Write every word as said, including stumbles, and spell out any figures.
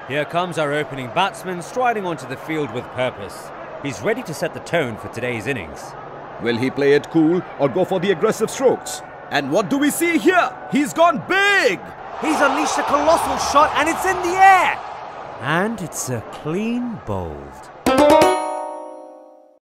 Here comes our opening batsman striding onto the field with purpose. He's ready to set the tone for today's innings. Will he play it cool or go for the aggressive strokes? And what do we see here? He's gone big! He's unleashed a colossal shot and it's in the air! And it's a clean bowled.